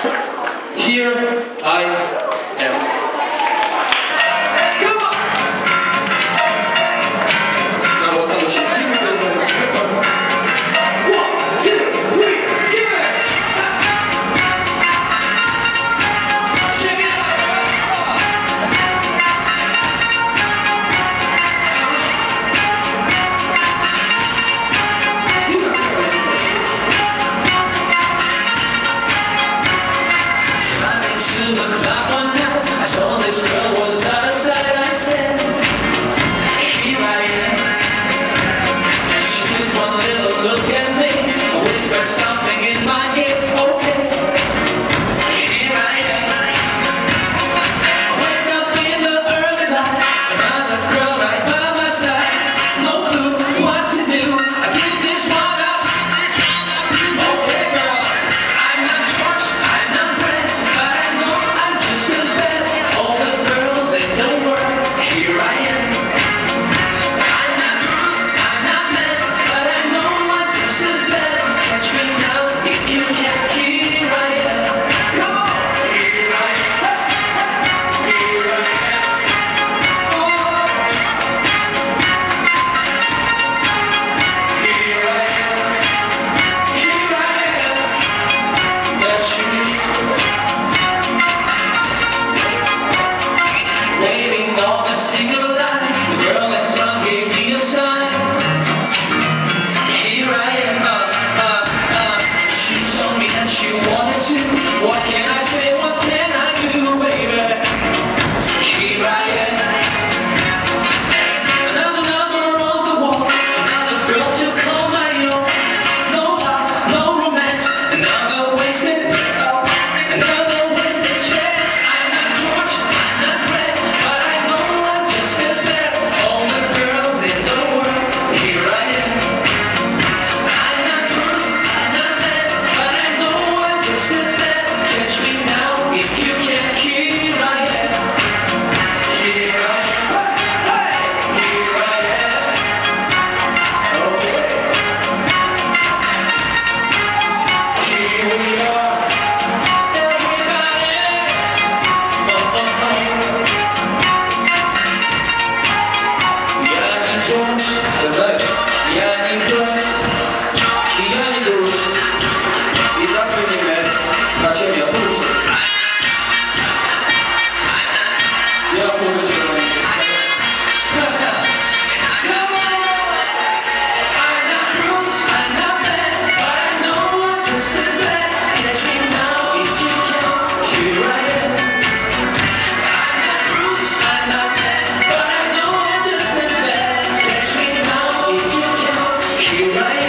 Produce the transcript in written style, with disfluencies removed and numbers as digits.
Here I am. Come on! Ну вот он очень любит это. 1, 2, 3, give it! Check it out, girl! Driving to the club one night, I saw this girl was out of sight. I said, here I am. She took one little look at me, whispered something in my ear. Okay, here I am. I wake up in the early light, another girl right by my side. No clue what to do. I give this one out. Okay, girls, I'm not George, I'm not Brent, but I know I'm just as bad. All the girls in the world, here I am. I'm not Bruce, I'm not man, but I know I'm just as bad. Catch me now if you can. Here I am. Come on. Here I am. Here I am. Oh. Here I am. Here I am. There she is. Waiting on a single line. The girl in front gave me a sign. Here I am. She told me that she wanted to. What can I say? What can I do, baby? Here I am. Another number on the wall. Another girl to call my own. No love, no romance. Another wasted chance. I'm not George, I'm not Brett, but I know I'm just as bad. All the girls in the world, here I am. I'm not Bruce, I'm not man, but I know I'm just as bad. Catch me now if you can. Here I am. Here I am. Hey, here I am. Okay. Here we are. Everybody. Я не Джордж, знаешь, я не Брент, и я не Брус, и также не Мэтт. А чем я хуже? Я хуже, чем они представляют. Come on! I'm not Bruce, I'm not Matt, but I know I'm just as bad. Catch me now if you can. Here I am. I'm not Bruce, I'm not Matt, but I know I'm just as bad. Catch me now if you can. Here I am.